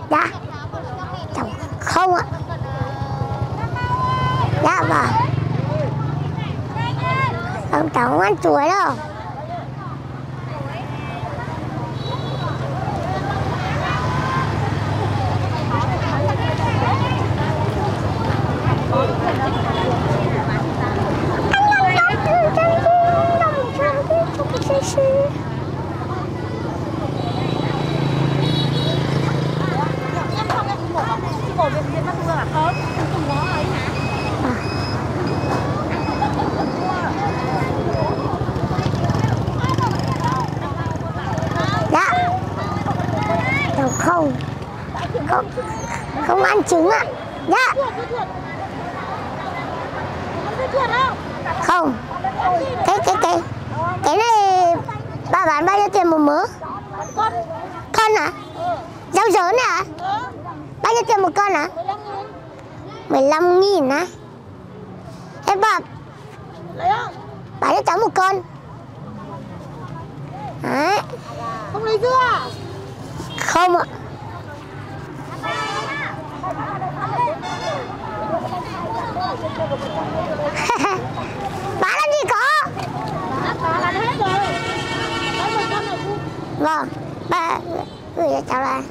Dạ. Cháu không ạ. Dạ vâng. Cháu không ăn chuối đâu. Không ăn trứng ạ. Dạ. Không. Cái này bà bán bao nhiêu tiền một mớ? Con à? Rau dớn à? Bao nhiêu tiền một con à? 15.000 á. Thế bà bán cho cháu một con. Đấy. Không lấy dưa à? Không ạ. Bán làm gì có? Bán hết rồi. Bán một con này cũng. Vâng, bà gửi cho cháu đây.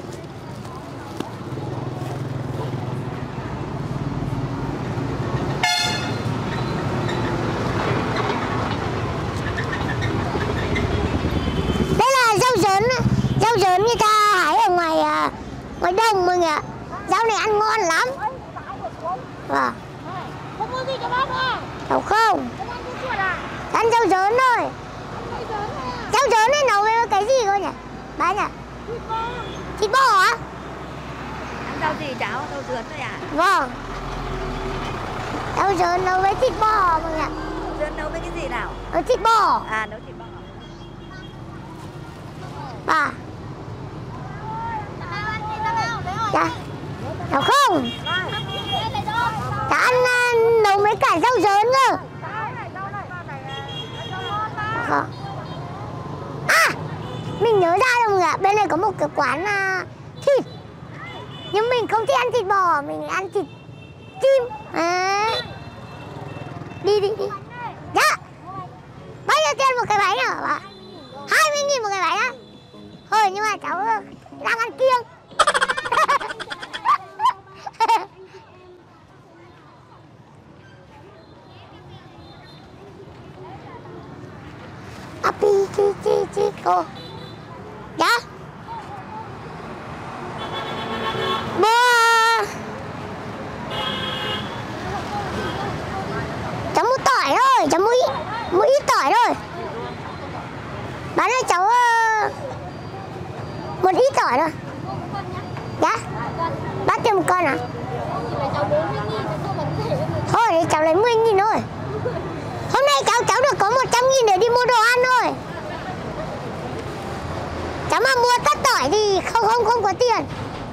Đây là rau dớn người ta hái ở ngoài đồng mọi người ạ. Rau này ăn ngon lắm. Vâng. Không mua gì cho bác nữa. Cháu không. Không ăn chuột à? Ăn rau dớn thôi. Rau dớn này nấu với cái gì cơ nhỉ? Bà nhỉ? Thịt bò á? Ăn rau gì cháu? Rau dớn thôi à? Vâng. Rau dớn nấu với thịt bò mọi người ạ. Rau dớn nấu với cái gì nào? Thịt bò. À, nấu thịt bò. Bà. Dạ. Cháu không. Cháu ăn nấu với cả rau dớn cơ. À, mình nhớ ra rồi mọi người ạ. Bên này có một cái quán thịt. Nhưng mình không thích ăn thịt bò, mình ăn thịt chim. Đấy. Đi. Dạ. Bao nhiêu tiền một cái bánh hả bà? 20.000 một cái bánh á? Thôi nhưng mà cháu đang ăn kiêng. Chi cô. Dạ. Bố. Cháu mua tỏi thôi, cháu mua ít tỏi thôi. Bán cho cháu một ít tỏi thôi. Dạ. Bác cho một con à? Thôi thì cháu lấy 10.000 thôi. Hôm nay cháu được có 100.000 để đi mua đồ ăn thôi. Cháu mà mua tất tỏi thì không có tiền.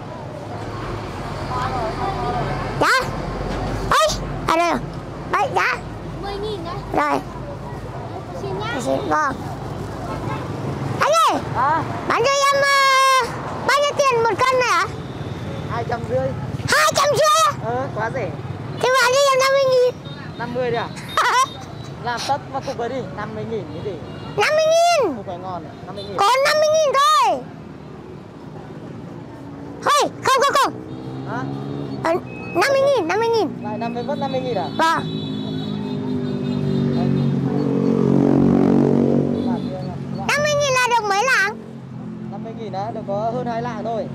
Dạ. Ôi, à đây rồi. Đấy, dạ. 10.000 đấy. Rồi. Xin nhá. Vâng. Anh ơi, bán cho em bao nhiêu tiền một cân này hả? 250. 250 à? Quá rẻ. Thế bán cho em 50.000. 50 đi à? Làm tất vào cục ấy đi, 50.000 cái gì? 50.000. Cục phải ngon, 50.000. Có 50.000 thôi. Thôi, không. Hả? 50.000. Lại 50 vẫn 50.000 à? Vâng. 50.000 là được mấy lạng? 50.000 đã, được có hơn 2 lạng thôi.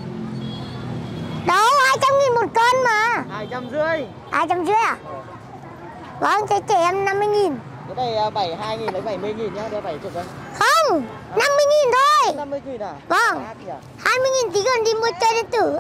Đâu, 200.000 một cân mà. 250. 250 à? Vâng, thế cho em 50.000. Cái này 72.000 lấy 70.000 nhá, đưa 70 đấy. Không, 50.000 thôi. 50.000 à? Vâng. 20.000 tí còn đi mua chơi điện tử.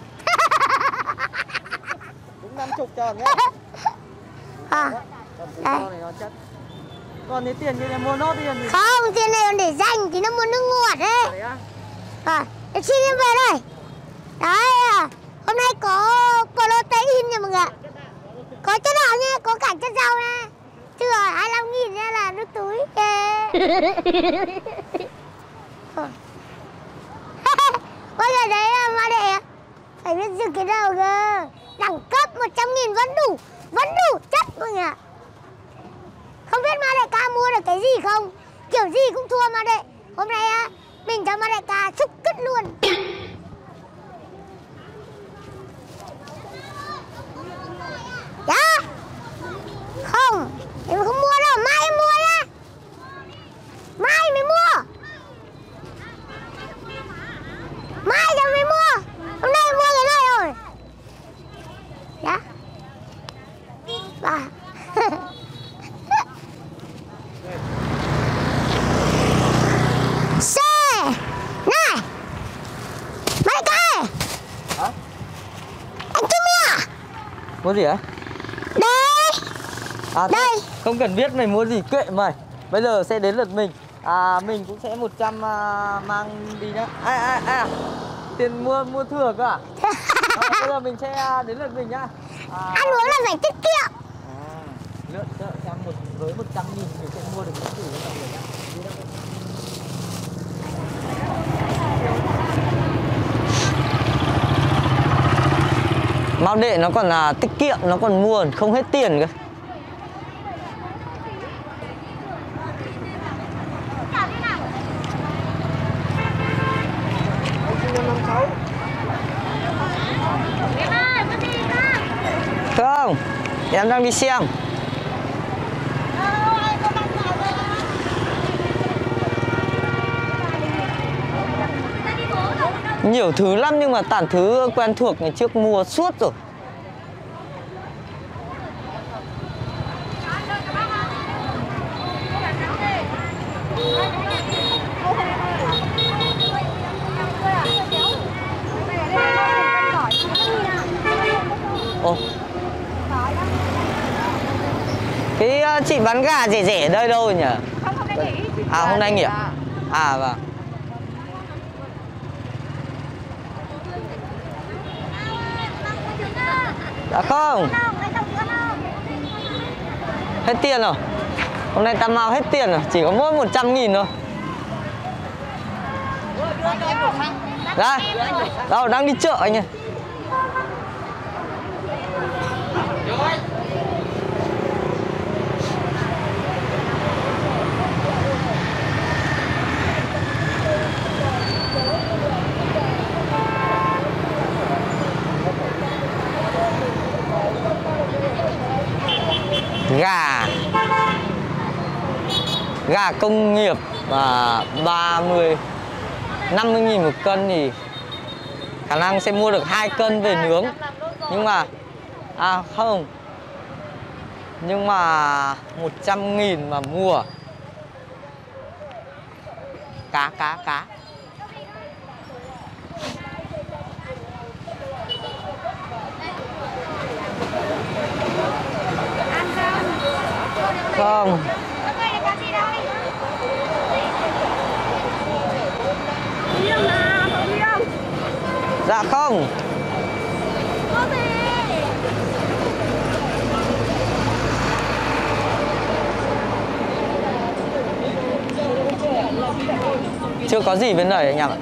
Đúng 50 tròn nhá. À. Còn cái con này nó chất. Còn cái tiền như này mua nốt tiền gì? Không, tiền này còn để dành thì nó mua nước ngọt đấy. Đấy á? Để xin em về đây. Đấy, hôm nay có protein nha mọi người ạ. Có chất đỏ nha, có cả chất rau nha. Chứ 25.000 nha là nước túi. Bao giờ đấy ba đệ. Phải biết dừng cái đầu cơ. Đẳng cấp 100.000 vẫn đủ chất mọi người ạ. Không biết Ma Đại Ca mua được cái gì không? Kiểu gì cũng thua Ma Đệ. Hôm nay mình cho Ma Đại Ca xúc cứt luôn. Dạ. Không, em không mua đâu, mai em mua nhá. Mai mới mua. Mai cho mới mua. Hôm nay em mua cái này rồi. Dạ. Bà. Xe. Này. Mai Ca. Hả? Anh chưa mua à? Mua gì á? Đây. À, Đây. Không cần biết mày mua gì, kệ mày. Bây giờ sẽ đến lượt mình. Mình cũng sẽ 100 mang đi nhá. Tiền mua thừa cơ à? Bây giờ mình sẽ đến lượt mình nhá. Ăn uống là phải tiết kiệm. Lượt chợ xem với 100.000 mình sẽ mua được những gì cho mọi người nhá. Mao Đệ nó còn là tiết kiệm, nó còn mua không hết tiền cơ. Không, em đang đi xem. Nhiều thứ lắm nhưng mà toàn thứ quen thuộc ngày trước mua suốt rồi. Ồ. Cái chị bán gà rẻ rẻ ở đây đâu nhỉ? Không, hôm nay nghỉ. Hôm nay nghỉ à? Vâng. Dạ không. Hết tiền rồi. Hôm nay Tam Mau hết tiền rồi, chỉ có mỗi 100.000 thôi. Dạ. Đâu đang đi chợ anh ơi. Gà công nghiệp 50.000 một cân thì khả năng sẽ mua được 2 cân về nướng. Nhưng mà không. Nhưng mà 100.000 mà mua cá. Không. Dạ không. Chưa có gì bên đây anh em ạ.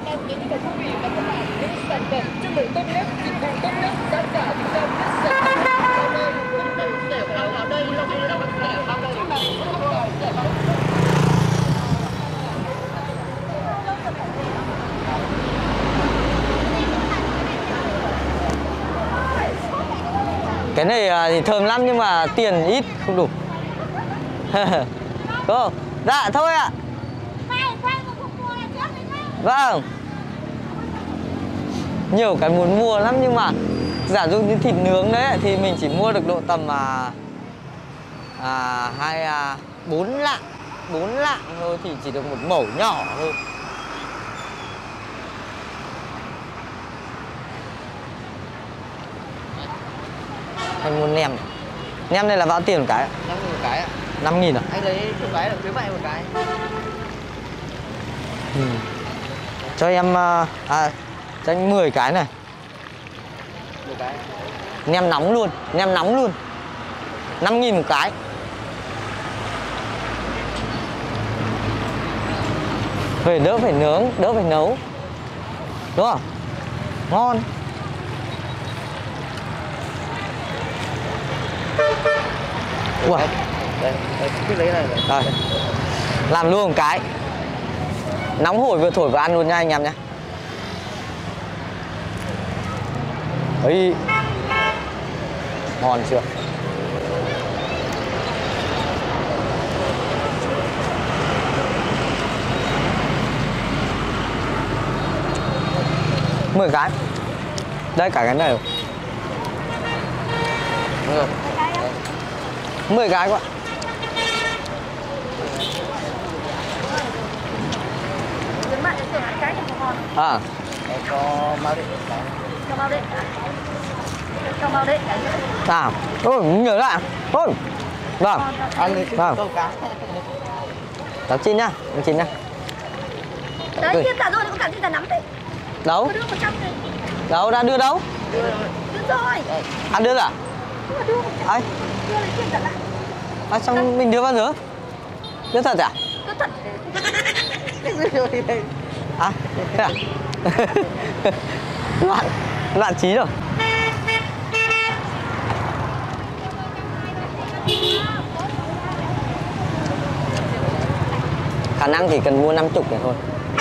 Cái này thì thơm lắm nhưng mà tiền ít không đủ. Cô, dạ thôi ạ. Vâng. Nhiều cái muốn mua lắm nhưng mà giả dụ như thịt nướng đấy thì mình chỉ mua được độ tầm 4 lạng thôi thì chỉ được một mẩu nhỏ thôi. Anh muốn nem. Nem này là bao tiền một cái ạ? 5.000 một cái ạ. 5.000 à? Anh lấy chục cái là khuyến mại một cái. Cho em cho anh 10 cái này. 10 cái. Nem nóng luôn. 5.000 một cái. Về đỡ phải nướng, đỡ phải nấu. Đúng không? Ngon. Ủa. Đây, cứ lấy này. Rồi. Làm luôn một cái. Nóng hổi vừa thổi vừa ăn luôn nha anh em nhé. Ấy. Ngon chưa? Mười cái. Đây cả cái này rồi. 10 cái quá. À. Cho mau đi. Cho mau đi. Cho mau đi. À. Ôi, nhớ lại. Ôi. Vâng. Ăn đi. Vâng. Câu cá. Cháu Chín nhá, em Chín nhá. Đấy, kia cả rồi, có cả gì cả nắm đấy. Đâu? Đưa 100 này. Đâu, đã đưa đâu? Đưa rồi. À đưa à? Đưa 100. Ai? Đưa lên kia cả lại. À xong mình đưa bao giờ? Đưa thật à? Đưa thật. À, thế à? Loạn trí rồi. Khả năng chỉ cần mua 50 này thôi.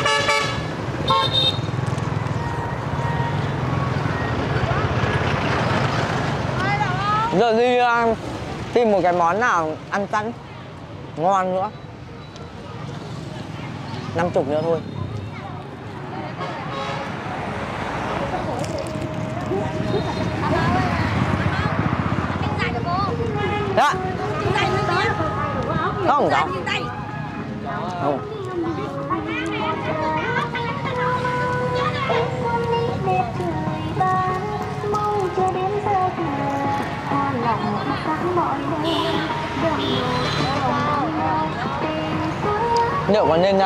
Giờ đi tìm một cái món nào ăn sẵn ngon nữa. 50 nữa thôi. Dạ. Không đâu. Không. Liệu có nên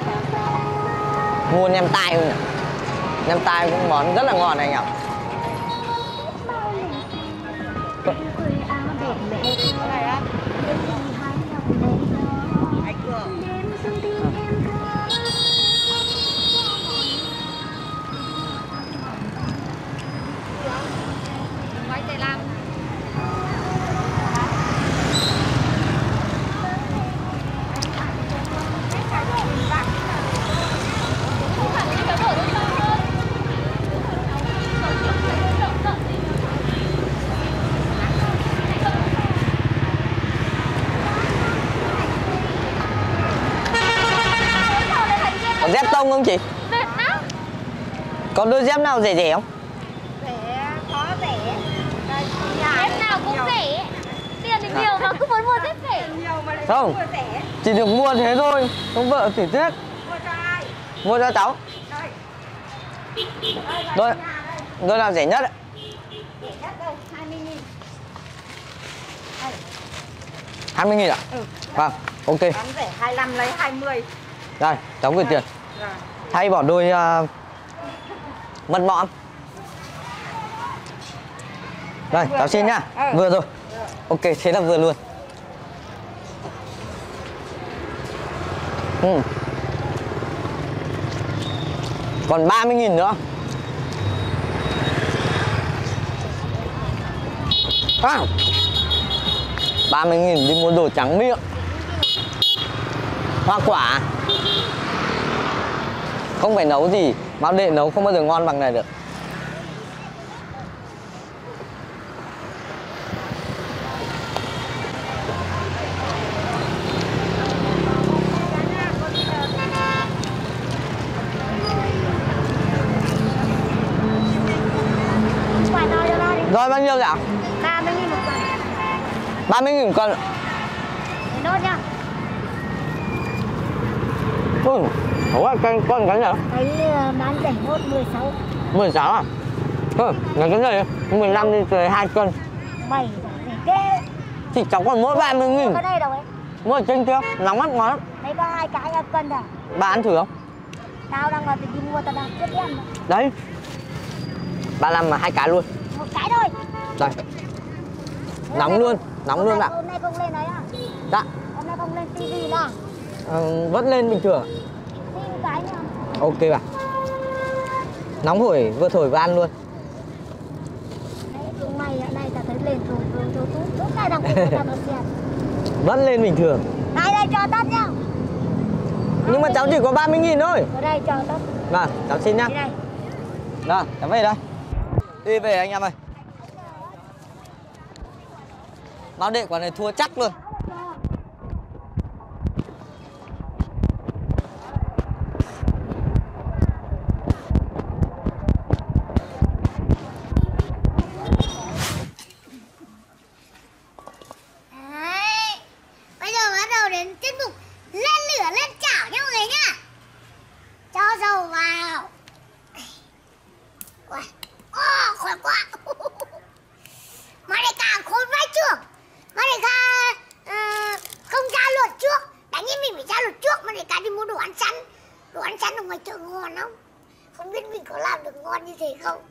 mua nem tai không nhỉ? Nem tai cũng món rất là ngon này anh ạ. Có dép tông không chị? Có đôi dép nào rẻ rẻ không? Rẻ, có rẻ. Dép nào cũng rẻ. Tiền thì nhiều mà cứ muốn mua dép rẻ. Không, chỉ được mua thế thôi. Không vợ thì tiếc. Mua cho ai? Mua cho cháu. Đôi nào rẻ nhất ạ? Rẻ nhất đây, 20.000. 20.000 ạ? Ừ. Vâng, ok. Bán rẻ 25 lấy 20. Đây, cháu gửi tiền. Rồi. Thay bỏ đôi mật mõm. Đây, cháu xin nhá. Vừa rồi. Ok, thế là vừa luôn. Còn 30.000 nữa. À, 30.000 đi mua đồ trắng miệng. Hoa quả. Không phải nấu gì, Mão Đệ nấu không bao giờ ngon bằng này được. Rồi bao nhiêu ạ? 30.000 một cân. 30.000 một cân. Để nốt nhá. Ủa, con cái nào? Đấy bán rẻ nốt 16. 16 à? Là cái này 15 đi rồi 2 cân. Mày rẻ ghê. Thì cháu còn mỗi 30.000. Cái này đâu ấy? Mua ở trên kia, nóng mắt ngon lắm. Đấy có 2 cái cân à? Bà ăn thử không? Tao đang là đi mua, tao đang chết em. Đấy. 35 mà 2 cái luôn. Một cái thôi. Đây. Nóng luôn ạ. Hôm nay không lên đấy à? Dạ. Hôm nay không lên tivi nào? Vẫn lên bình thường. Xin cái nữa. Ok bà. Nóng hổi vừa thổi vừa ăn luôn. Đấy, chúng mày ở đây ta thấy lên rồi. Lúc này đang ngồi ta bật đèn. Vẫn lên bình thường. Đây cho tắt nhá. Nhưng mà cháu chỉ có 30.000 thôi. Ở đây cho tắt. Vâng, cháu xin nhá. Đây. Vâng, cháu về đây. Đi về anh em ơi. Báo đệ quả này thua chắc luôn. Đấy. Bây giờ bắt đầu đến tiết mục lên lửa lên chảo nha mọi người nhá. Cho dầu vào. Ui. Khỏe quá. Mà đây cả khôn vai trưởng. Mà đây cả không ra luật trước. Đáng nhiên mình phải ra luật trước. Mà đây cả đi mua đồ ăn sẵn. Đồ ăn sẵn ở ngoài chợ ngon không? Không biết mình có làm được ngon như thế không?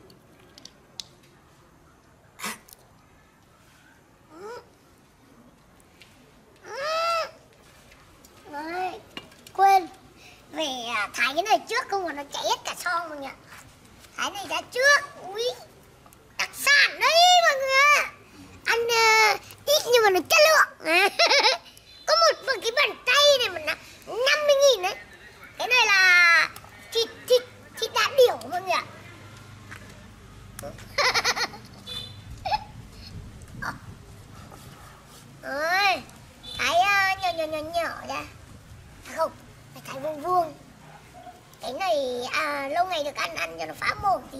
Đấy. Quên. Về thái cái này trước không mà nó cháy hết cả son mọi người ạ. Thái này ra trước. Ui. Đặc sản đấy mọi người ạ. Ăn ít nhưng mà nó chất lượng. Có một cái bàn tay này mà nó 50.000 đấy. Cái này là thịt đá điểu mọi người ạ. Ôi, thái nhỏ ra. Không, phải thái vuông vuông. Cái này lâu ngày được ăn cho nó phá mồm tí.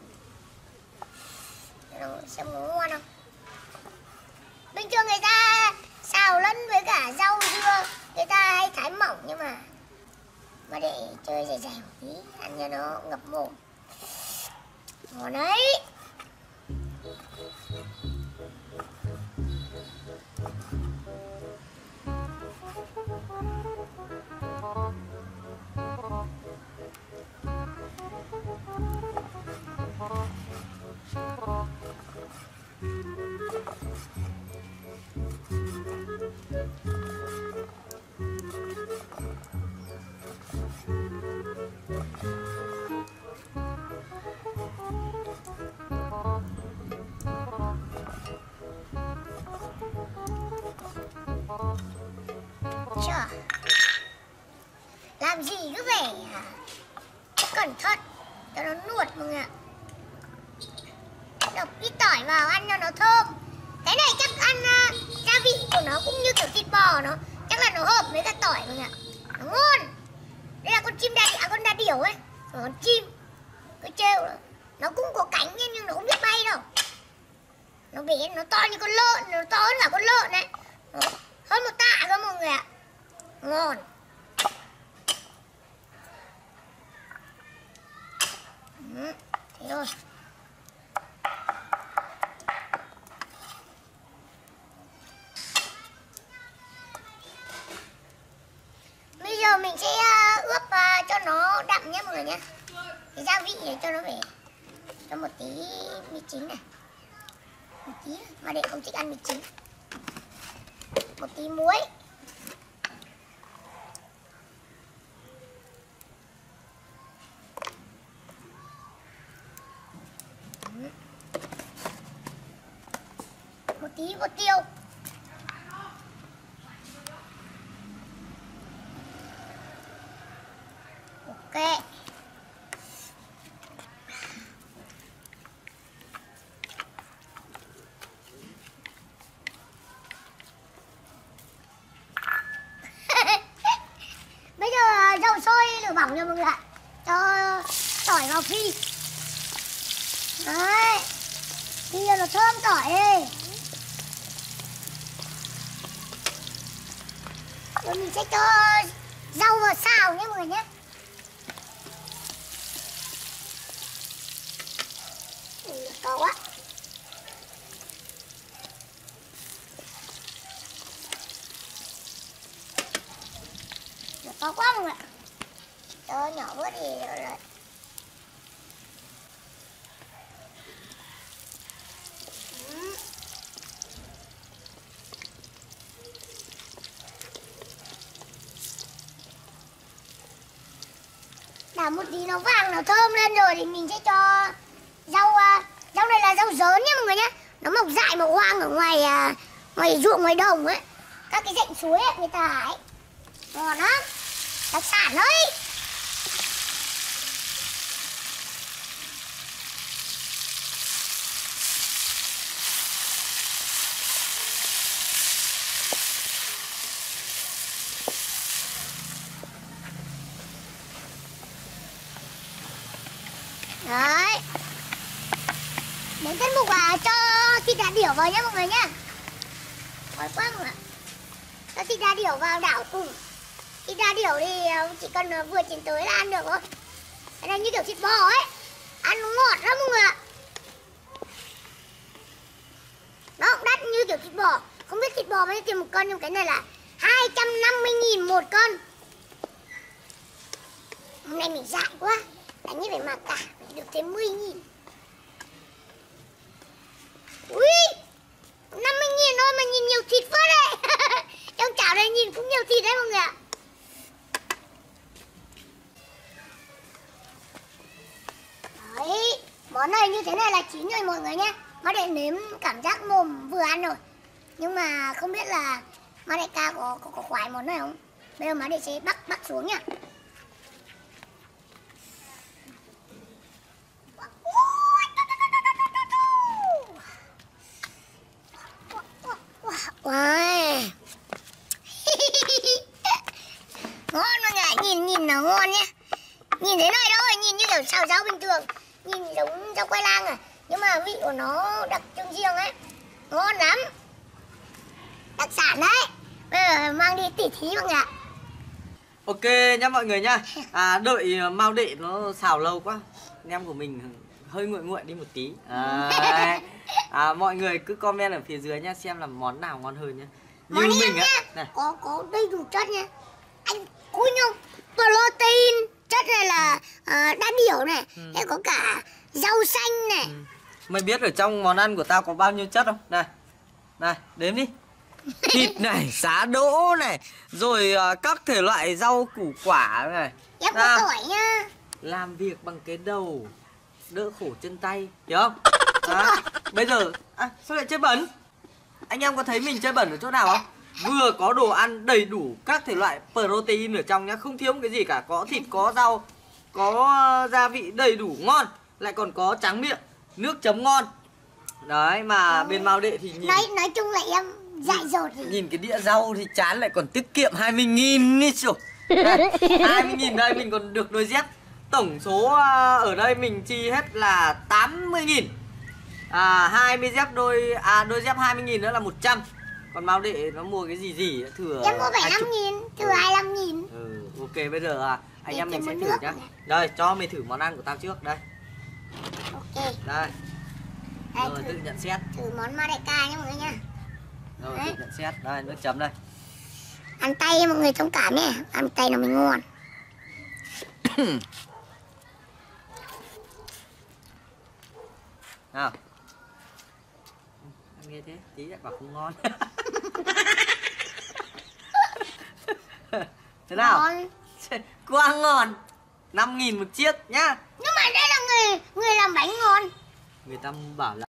Xem nó ngon không? Bình thường người ta xào lẫn với cả rau dưa, người ta hay thái mỏng nhưng mà để chơi dày dày một tí, ăn cho nó ngập mồm. Ngon đấy. Chờ. Làm gì cứ phải cẩn thận cho nó nuột mọi người ạ. Đập ít tỏi vào ăn cho nó thơm. Cái này chắc ăn gia vị của nó cũng như kiểu thịt bò nó. Chắc là nó hợp với cả tỏi mọi người ạ. Nó ngon. Đây là con chim con đa điểu ấy. Con chim cứ trêu nó cũng có cánh nhưng nó không biết bay đâu. Nó bé, nó to như con lợn, nó to hơn cả con lợn đấy. Nó hơn 1 tạ cơ mọi người ạ. Ngon. Thế thôi. Bây giờ mình sẽ ướp cho nó đậm nhé mọi người nhé. Cái gia vị này cho nó về. Cho một tí mì chính này. Một tí mà để không thích ăn mì chính. Một tí muối. Một tí bột tiêu. Ok. Bây giờ dầu sôi lửa bỏng nha mọi người ạ. Cho tỏi vào phi. Đấy. Phi cho nó thơm tỏi đi. Rồi mình sẽ cho rau vào xào nhé mọi người nhé. To quá. To quá mọi người ạ. Cho nhỏ bớt đi rồi. Đảo một tí nó vàng nó thơm lên rồi thì mình sẽ cho rau này là rau dớn nhé mọi người nhé. Nó mọc dại mọc hoang ở ngoài ruộng ngoài đồng ấy. các cái rãnh suối ấy, người ta ấy. Ngon lắm. Đặc sản đấy. Đấy. Đến tiết mục cho thịt đá điểu vào nhá mọi người nhá. Khói quá mọi người. Cho thịt đá điểu vào đảo cùng. Thịt đá điểu thì chỉ cần vừa chín tới là ăn được thôi. Cái này như kiểu thịt bò ấy. Ăn nó ngọt lắm mọi người ạ. Nó cũng đắt như kiểu thịt bò. Không biết thịt bò bao nhiêu tiền một cân, nhưng cái này là 250.000 một cân. Hôm nay mình dại quá. Đánh như phải mặc cả, phải được thêm 10.000. Ui, 50.000 thôi mà nhìn nhiều thịt phết đấy. Trong chảo này nhìn cũng nhiều thịt đấy mọi người ạ. Đấy, món này như thế này là chín rồi mọi người nhé. Má để nếm cảm giác mồm vừa ăn rồi. Nhưng mà không biết là má đại ca có khoái món này không. Bây giờ má để sẽ bắc xuống nhá. Wow. Ngon mọi người, nhìn nó ngon nhé. Nhìn thế này thôi, nhìn như kiểu xào rau bình thường, nhìn giống rau khoai lang à, nhưng mà vị của nó đặc trưng riêng ấy, ngon lắm, đặc sản đấy. Bây giờ mang đi tỉ thí mọi người ạ. Ok nhá mọi người nhá. Đợi Mao Đệ nó xào lâu quá, anh em của mình hơi nguội đi một tí. Mọi người cứ comment ở phía dưới nhá, xem là món nào ngon hơn nhá. Như mình á, có đầy đủ chất nha. Anh cúi nhung, protein, chất này là đá điểu này, hay có cả rau xanh này. Mày biết ở trong món ăn của tao có bao nhiêu chất không? Này, đếm đi. Thịt này, giá đỗ này, rồi các thể loại rau củ quả này. Em có tỏi nha. Làm việc bằng cái đầu, đỡ khổ chân tay, hiểu không? Bây giờ, sao lại chơi bẩn? Anh em có thấy mình chơi bẩn ở chỗ nào không? Vừa có đồ ăn đầy đủ các thể loại protein ở trong nhá, không thiếu một cái gì cả. Có thịt, có rau, có gia vị đầy đủ ngon, lại còn có tráng miệng, nước chấm ngon. Đấy, mà bên Mao Đệ thì nhìn... Nói chung là em dại dột thì... Nhìn cái đĩa rau thì chán, lại còn tiết kiệm 20.000 đi chứ. 20.000 đây mình còn được đôi dép. Tổng số ở đây mình chi hết là 80.000. 20 dép đôi dép 20.000 nữa là 100. Còn Mao Đệ nó mua cái gì thừa. Em mua 75.000, thừa 25.000. Ok, bây giờ anh em mình sẽ thử nhá. Đây, cho mình thử món ăn của tao trước đây. Ok. Đây. Rồi tự nhận xét. Thử món ma đại ca nhé mọi người nha. Rồi tự nhận xét. Đây, nước chấm đây. Ăn tay mọi người thông cảm nhé. Ăn tay nó mới ngon. Nào. Ăn nghe thế, tí lại bảo không ngon. Thế nào? Ngon. Quá ngon. 5.000 một chiếc nhá. Nhưng mà đây là người làm bánh ngon. Người ta bảo là